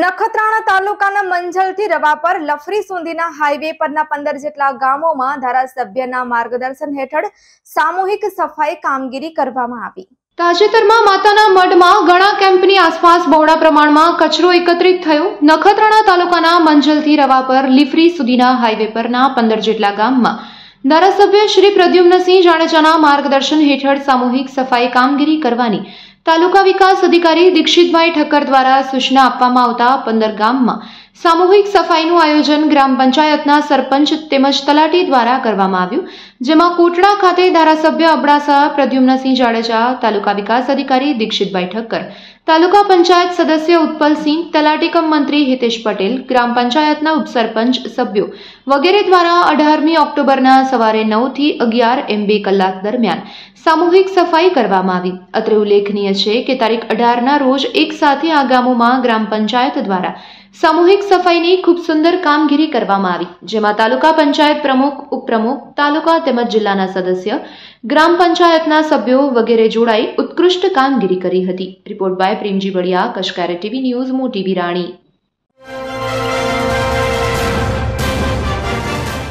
નખત્રાણા તાલુકાના મંજલથી રવાપર લફરી સુધીના હાઈવે પરના 15 જેટલા ગામોમાં ધારાસભ્યના માર્ગદર્શન હેઠળ સામૂહિક સફાઈ કામગીરી કરવામાં આવી। તાજેતરમાં માતાના મઢમાં ઘણા કેમ્પની આસપાસ બહોળા પ્રમાણમાં કચરો એકત્રિત થયો। નખત્રાણા તાલુકાના મંજલથી રવાપર લીફરી સુધીના હાઈવે પરના 15 જેટલા ગામમાં ધારાસભ્ય શ્રી પ્રદ્યુમ્નસિંહ જાડેજાના માર્ગદર્શન હેઠળ સામૂહિક સફાઈ કામગીરી કરવાની તાલુકા વિકાસ અધિકારી દીક્ષિતભાઈ ઠક્કર દ્વારા સૂચના આપવામાં આવતા 15 ગામમાં સામૂહિક સફાઈનું આયોજન ગ્રામ પંચાયતના સરપંચ તેમજ તલાટી દ્વારા કરવામાં આવ્યું, જેમાં કોટડા ખાતે ધારાસભ્ય અબડાસા પ્રદ્યુમ્નસિંહ જાડેજા, તાલુકા વિકાસ અધિકારી દીક્ષિતભાઈ ઠક્કર, તાલુકા પંચાયત સદસ્ય ઉત્પલસિંહ, તલાટી કમ મંત્રી હિતેશ પટેલ, ગ્રામ પંચાયતના ઉપસરપંચ સભ્યો વગેરે દ્વારા 18મી ઓક્ટોબરના સવારે 9 થી 11 એમ 2 કલાક દરમિયાન સામૂહિક સફાઈ કરવામાં આવી। અત્રે ઉલ્લેખનીય છે કે તારીખ 18ના રોજ એક સાથે આ ગામોમાં ગ્રામ પંચાયત દ્વારા સામૂહિક સફાઈની ખૂબ સુંદર કામગીરી કરવામાં આવી, જેમાં તાલુકા પંચાયત પ્રમુખ, ઉપપ્રમુખ, તાલુકા તેમજ જિલ્લાના સદસ્ય, ગ્રામ પંચાયતના સભ્યો વગેરે જોડાઈ ઉત્કૃષ્ટ કામગીરી કરી હતી। રિપોર્ટ બાય પ્રેમજી બળિયા, કશકારે ટીવી ન્યૂઝ, મોટી વિરાણી।